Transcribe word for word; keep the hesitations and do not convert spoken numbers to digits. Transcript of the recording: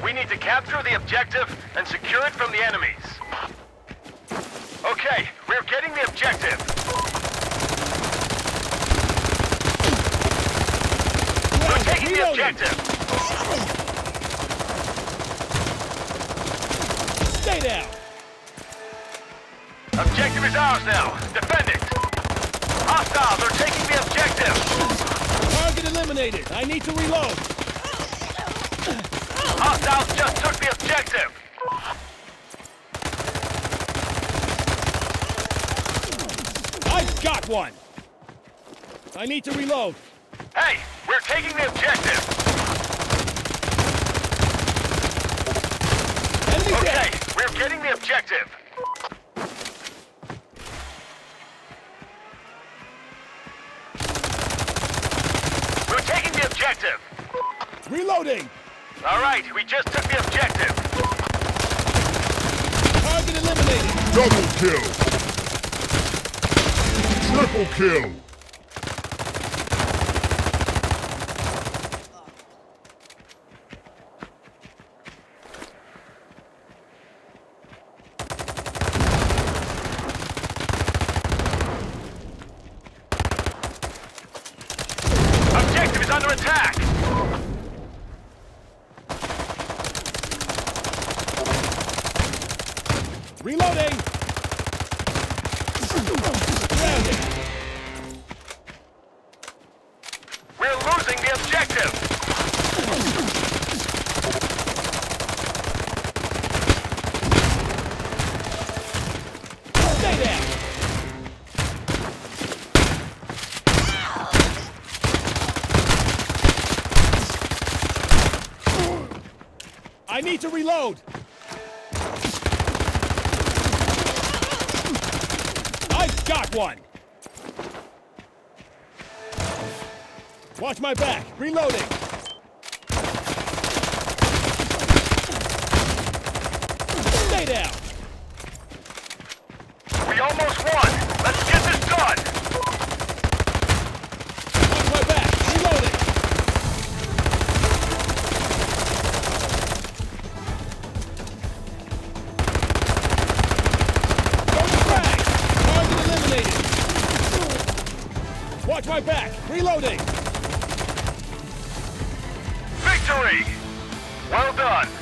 We need to capture the objective and secure it from the enemies. Okay, we're getting the objective. We're taking the objective. Stay down. Objective is ours now. Defend it. Hostiles are taking the objective. Target eliminated. I need to reload. Hostiles just took the objective. I've got one. I need to reload. Hey, we're taking the objective. Enemy Okay, dead. we're getting the objective. We're taking the objective. Reloading. All right, we just took the objective. Target eliminated. Double kill! Triple kill! Objective is under attack. Reloading. Grounding. We're losing the objective. Stay down. I need to reload. I've got one. Watch my back. Reloading. Stay down. We almost won. Let's get this done. Watch my back. Reloading. Don't frag. Target eliminated. Watch my back. Reloading. Victory. Well done.